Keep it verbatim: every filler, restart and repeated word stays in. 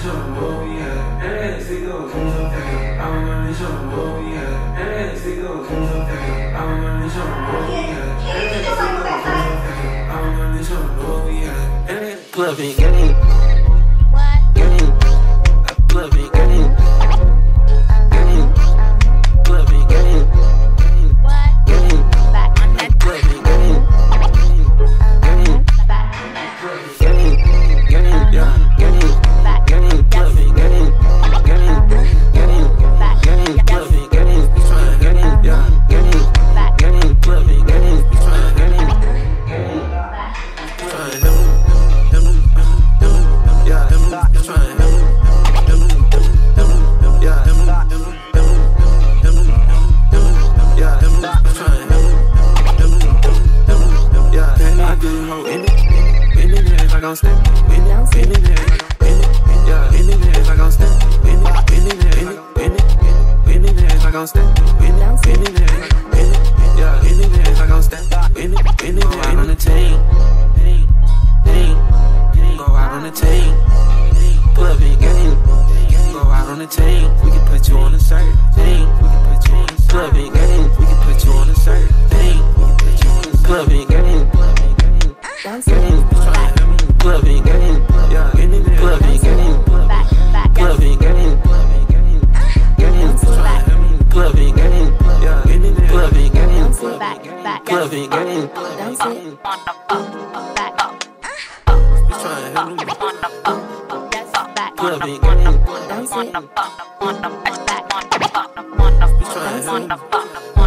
Clubbing game. Game. Clubbing game. Game. Clubbing game. Game. Clubbing game. Game. Game. Game. Yeah. Game. Game. Clubbing game. Game. Game. Game. Clubbing game. Game. Yeah. Game. Game. Clubbing game. Game. Gon' stand, win it, win it, win it, yeah, win it, I gon' stand, win it, win it, win it, win it, win it, I gon' stand, win it, win it, win it, yeah, win it, I gon' stand, win it, win it, go out on the team, team, team, go out on the team, clubbing game, go out on the team, we can put you on a certain team, we can put you on a clubbing game, we can put you on a certain team, we can put you on a clubbing game, game, clubbing game, yeah, clubbing game, clubbing game, game, clubbing game, yeah, clubbing game, clubbing game. Clubbing game, clubbing game.